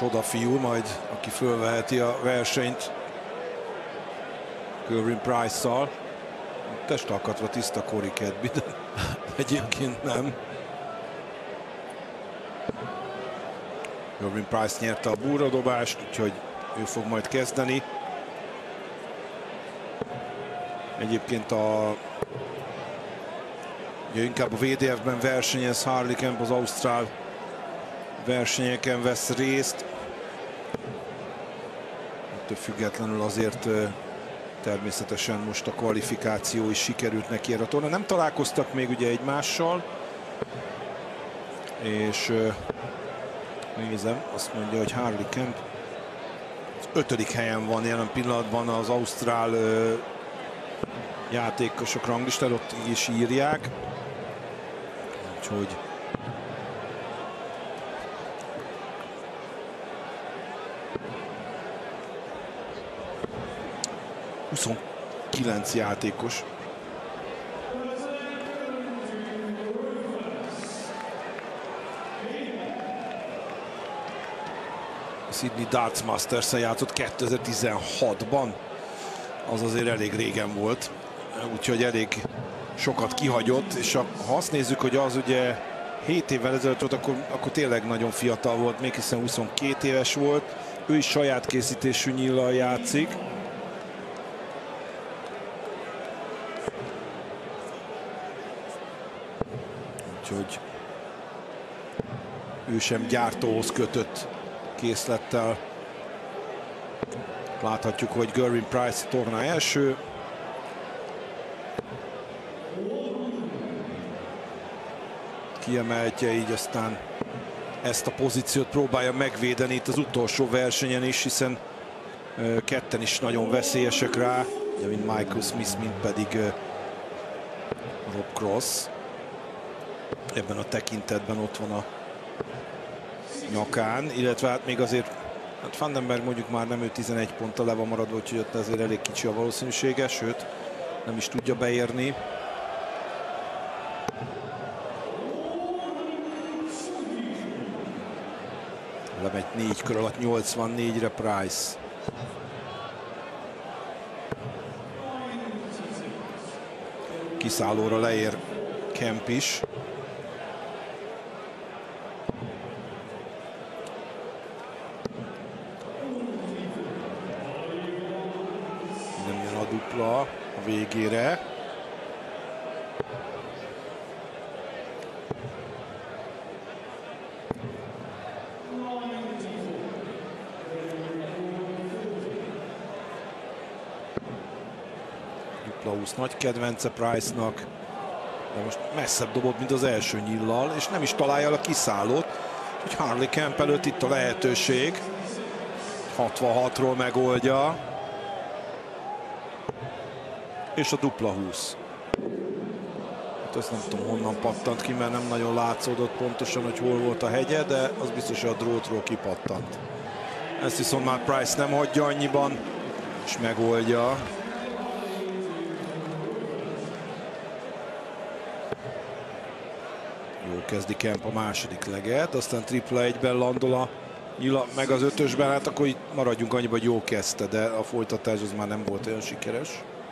csodafiú, majd aki fölveheti a versenyt Gerwyn Price-szal. Testalkatva tiszta Corey Cadby, de egyébként nem. Gerwyn Price nyerte a burradobást, úgyhogy ő fog majd kezdeni. Egyébként ugye inkább a VDF-ben versenyez Harley Kemp, az ausztrál versenyeken vesz részt. Ettől függetlenül azért természetesen most a kvalifikáció is sikerült neki erre a torna. Nem találkoztak még ugye egymással, és nézem, azt mondja, hogy Harley Kemp az 5. helyen van jelen pillanatban az ausztrál játékosok ranglistán, ott így is írják. Úgyhogy ...29 játékos. A Sydney Darts Masters-en játszott 2016-ban. Az azért elég régen volt. Úgyhogy elég sokat kihagyott, és ha azt nézzük, hogy az ugye 7 évvel ezelőtt volt, akkor tényleg nagyon fiatal volt, még hiszen 22 éves volt. Ő is saját készítésű nyíllal játszik. Úgyhogy ő sem gyártóhoz kötött készlettel. Láthatjuk, hogy Gerwyn Price torna első. Kiemeltje, így aztán ezt a pozíciót próbálja megvédeni itt az utolsó versenyen is, hiszen ketten is nagyon veszélyesek rá, mint Michael Smith, mint pedig Rob Cross. Ebben a tekintetben ott van a nyakán, illetve hát még azért hát Vandenberg mondjuk már nem, ő 11 ponttal le van maradva, úgyhogy ott azért elég kicsi a valószínűsége, sőt nem is tudja beérni. Lemegy 4 kör alatt 84-re Price. Kiszállóra leér Kemp is. Nem jön a dupla a végére. Nagy kedvence Price-nak, de most messzebb dobott, mint az első nyíllal, és nem is találja el a kiszállót. Úgyhogy Harley Kemp előtt itt a lehetőség. 66-ról megoldja. És a dupla 20. Hát ezt nem tudom, honnan pattant ki, mert nem nagyon látszódott pontosan, hogy hol volt a hegye, de az biztos, hogy a drótról kipattant. Ezt viszont már Price nem hagyja annyiban, és megoldja. Kezdi Kemp a második leget, aztán tripla 1-ben landol a nyila, meg az 5-ösben, hát akkor itt maradjunk annyiba, hogy jó kezdte, de a folytatás az már nem volt olyan sikeres.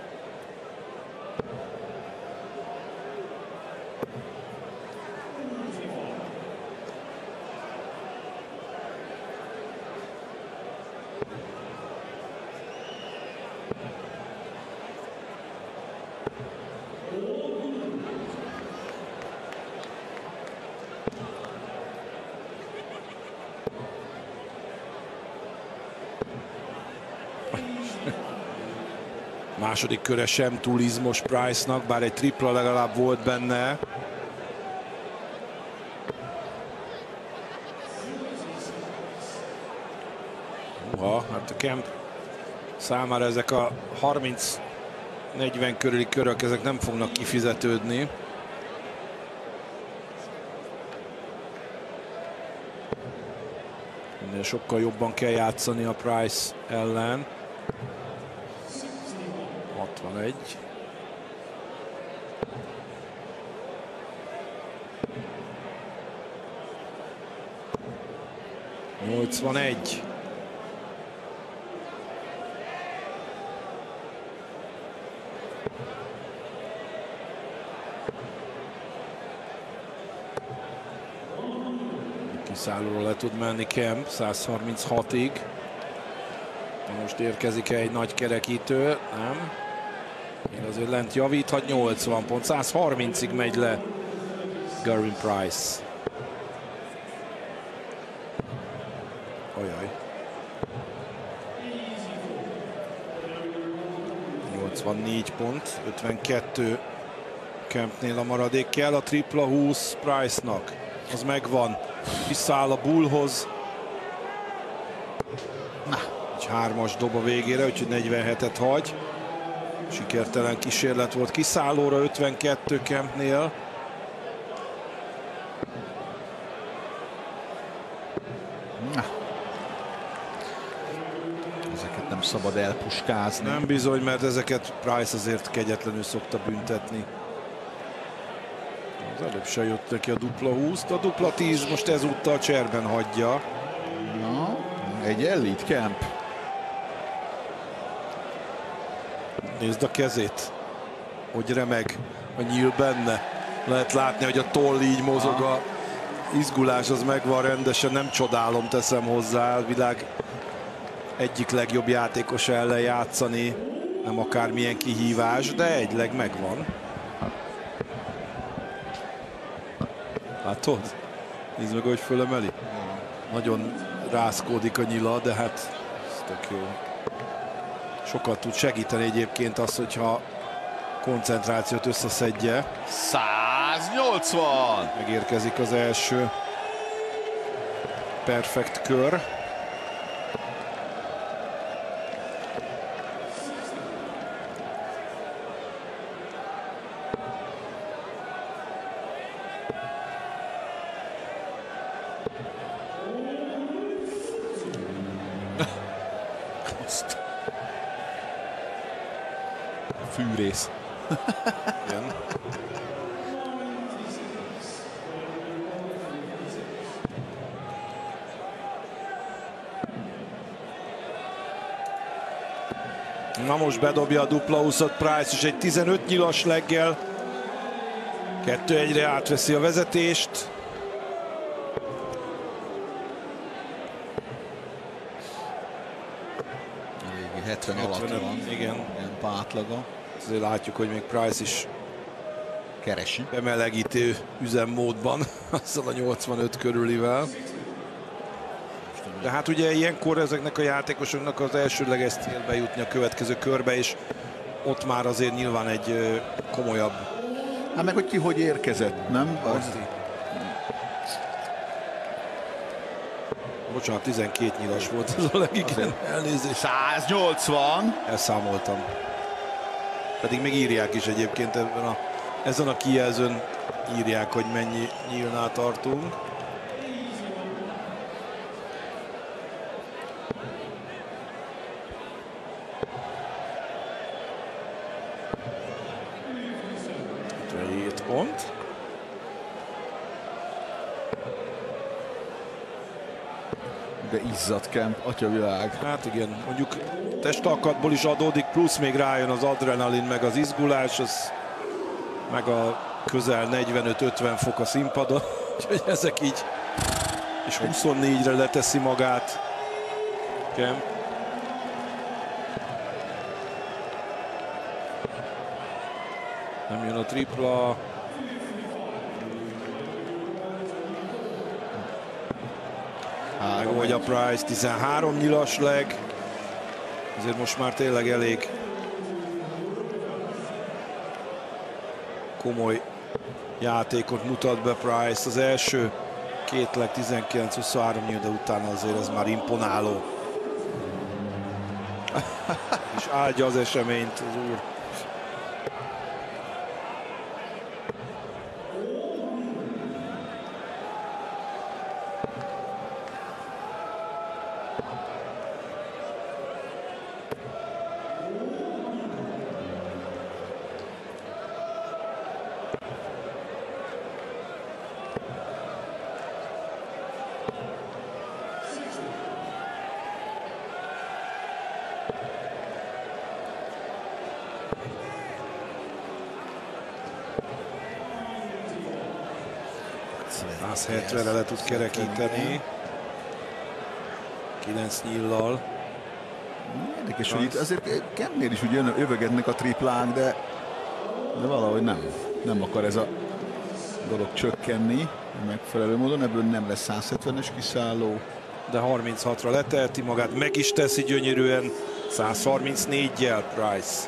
Második köre sem túl izmos Price-nak, bár egy tripla legalább volt benne. Hát a Kemp számára ezek a 30-40 körüli körök, ezek nem fognak kifizetődni. Ennél sokkal jobban kell játszani a Price ellen. 61. 81. Kiszállóról le tud menni Kemp 136-ig. Most érkezik egy nagy kerekítő, nem? Még azért lent javíthat, 80 pont, 130-ig megy le Gerwyn Price. Ajaj. 84 pont, 52 Kempnél a maradék, kell a tripla 20 Price-nak. Az megvan, visszaáll a bullhoz. Egy 3-as dob a végére, úgyhogy 47-et hagy. Sikertelen kísérlet volt kiszállóra, 52 Kempnél. Ezeket nem szabad elpuskázni. Nem bizony, mert ezeket Price azért kegyetlenül szokta büntetni. Az előbb se jött neki a dupla 20, a dupla 10 most ezúttal cserben hagyja. Na, egy elite Kemp. Nézd a kezét, hogy remeg a nyíl benne. Lehet látni, hogy a toll így mozog, a izgulás az megvan rendesen, nem csodálom, teszem hozzá, a világ egyik legjobb játékos ellen játszani, nem akármilyen kihívás, de egyleg megvan. Látod? Nézd meg, hogy fölemeli. Nagyon rászkódik a nyila, de hát ez tök jó. Sokat tud segíteni egyébként az, hogyha koncentrációt összeszedje. 180! Megérkezik az első perfekt kör. Fűrész. Igen. Na most bedobja a dupla 20-ot Price, és egy 15 nyilas leggel 2-1-re átveszi a vezetést. Elég 70 alatt van. Igen. Ilyen pátlaga. Azért látjuk, hogy még Price is Keresi. bemelegítő üzemmódban, azzal a 85 körülivel. De hát ugye ilyenkor ezeknek a játékosoknak az elsődleges célba jutni a következő körbe, és ott már azért nyilván egy komolyabb. Hát meg, hogy ki hogy érkezett, nem? Bocsánat, 12 nyilas volt ez a legigén. Elnézést. 180! Elszámoltam. Pedig még írják is egyébként ezen a kijelzőn írják, hogy mennyi nyílnál tartunk. Pont. De izzadt Kemp, atyavilág. Hát igen, mondjuk testalkatból is adódik, plusz még rájön az adrenalin, meg az izgulás, az, meg a közel 45-50 fok a színpadon, úgyhogy ezek így, és 24-re leteszi magát Kemp. Nem jön a tripla. Megoldja Price, 13 nyilas leg. Azért most már tényleg elég komoly játékot mutat be Price. Az első két leg 19-23 nyíl, de utána azért ez már imponáló. És áldja az eseményt az úr. 170-re le tud kerekíteni. 9 nyíllal. Érdekes, hogy itt azért Kempnél is ugye övögednek a triplák, de valahogy nem akar ez a dolog csökkenni megfelelő módon, ebből nem lesz 170-es kiszálló. De 36-ra leteheti magát, meg is teszi gyönyörűen 134-jel Price.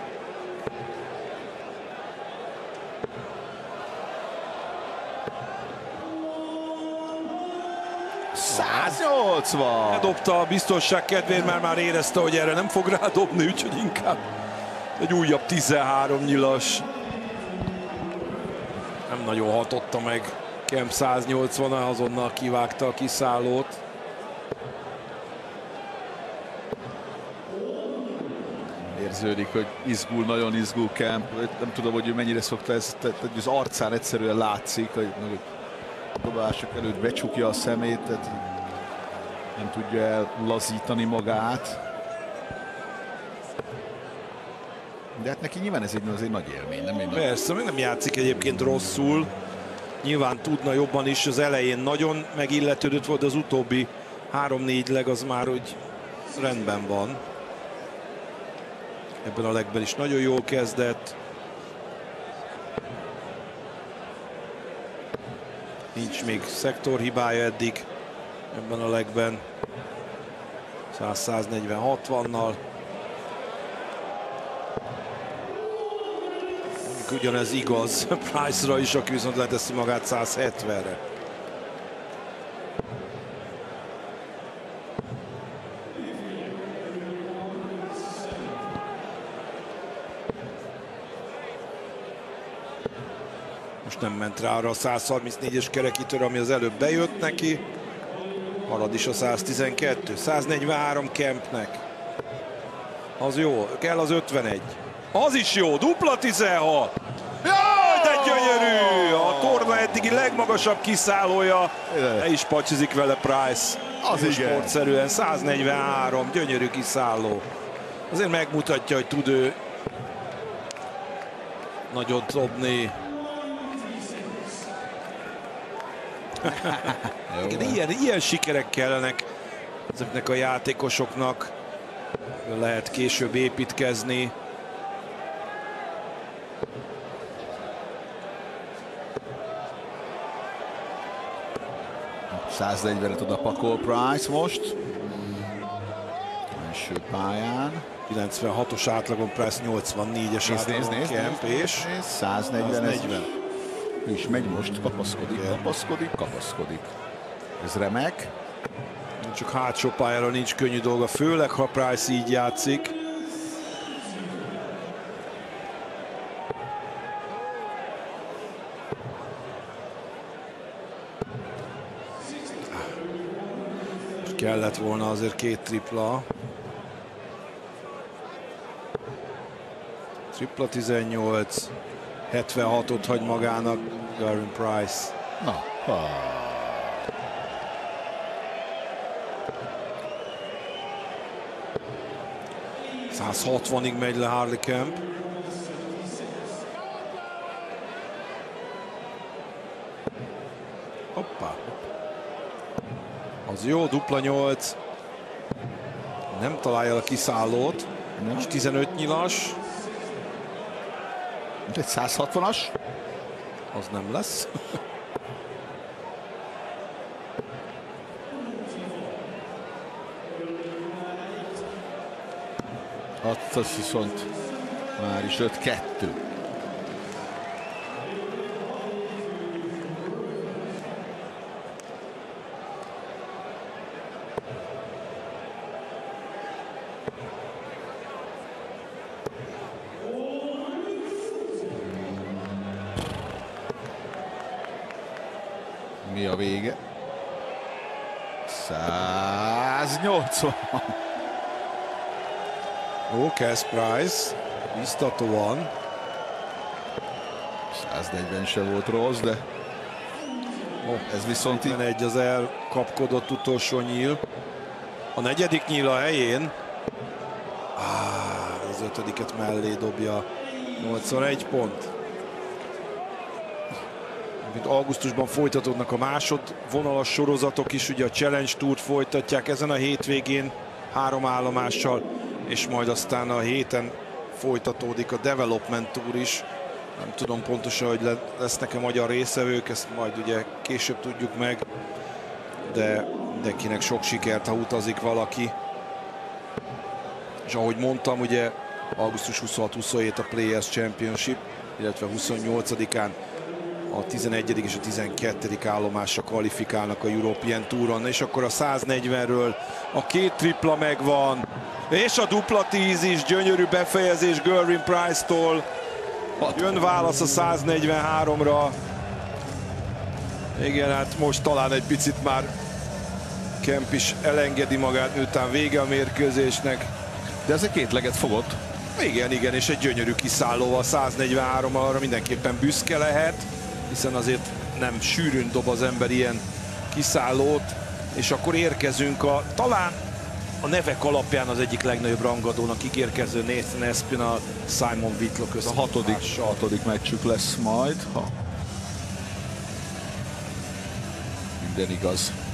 Dobta a biztonság kedvéért, mert már érezte, hogy erre nem fog rádobni, úgyhogy inkább egy újabb 13 nyilas. Nem nagyon hatotta meg Kemp 180-a, azonnal kivágta a kiszállót. Érződik, hogy nagyon izgul Kemp. Nem tudom, hogy ő mennyire szokta ezt, az arcán egyszerűen látszik, hogy a dobások előtt becsukja a szemét, tehát nem tudja ellazítani magát. De hát neki nyilván ez egy nagy élmény, nem? Persze, meg nem játszik egyébként rosszul. Nyilván tudna jobban is, az elején nagyon megilletődött volt, az utóbbi 3-4 leg az már úgy rendben van. Ebben a legben is nagyon jól kezdett. Nincs még szektorhibája eddig ebben a legben. 100-140-60-nal. Ugyanez igaz Price-ra is, aki viszont leteszi magát 170-re. Most nem ment rá arra a 134-es kerekítőre, ami az előbb bejött neki. Marad is a 112. 143 Kempnek. Az jó, kell az 51. Az is jó, dupla 16. Jaj, de gyönyörű! A torna eddigi legmagasabb kiszállója. Le is pacsizik vele Price. Az igen. Sportszerűen 143, gyönyörű kiszálló. Azért megmutatja, hogy tud ő nagyot dobni. Ilyen sikerek kellenek ezeknek a játékosoknak. Lehet később építkezni. ...140-re tud a pakol Price most. Első pályán. 96-os átlagon Price, 84-es átlagon Kemp, és 140. Ő is megy most, kapaszkodik. Ez remek. Csak hátsó pályára nincs könnyű dolga, főleg ha Price így játszik. Kellett volna azért 2 tripla. Tripla 18. 76-ot hagy magának Gary Price. Na. 160-ig megy le Harley Kemp. Hoppá. Az jó, dupla 8. Nem találja a kiszállót. És 15 nyilas. Egy 160-as. Az nem lesz. Az viszont már is 5-2. Mi a vége? 180. Jó, kezd Price. Biztatóan. 140 se volt rossz, de ez viszont így... egy az elkapkodott utolsó nyíl. A negyedik nyíl a helyén. Az ötödiket mellé dobja. 81 pont. Augusztusban folytatódnak a másodvonalas sorozatok is, ugye a Challenge Tourt folytatják ezen a hétvégén 3 állomással, és majd aztán a héten folytatódik a Development Tour is. Nem tudom pontosan, hogy lesznek-e magyar részevők, ezt majd ugye később tudjuk meg, de mindenkinek sok sikert, ha utazik valaki. És ahogy mondtam, ugye augusztus 26-27 a Players Championship, illetve 28-án a 11. és a 12. állomásra kvalifikálnak a European Touron, és akkor a 140-ről a 2 tripla megvan, és a dupla 10 is, gyönyörű befejezés Gerwyn Price-tól. Jön válasz a 143-ra. Igen, hát most talán egy picit már Kemp is elengedi magát, miután vége a mérkőzésnek. De ez egy 2 leget fogott. Igen, igen, és egy gyönyörű kiszállóval, 143 arra mindenképpen büszke lehet, hiszen azért nem sűrűn dob az ember ilyen kiszállót, és akkor érkezünk talán a nevek alapján az egyik legnagyobb rangadónak ígérkező Nathan Espinal, Simon Whitlock Ez a hatodik meccsük lesz majd, ha minden igaz.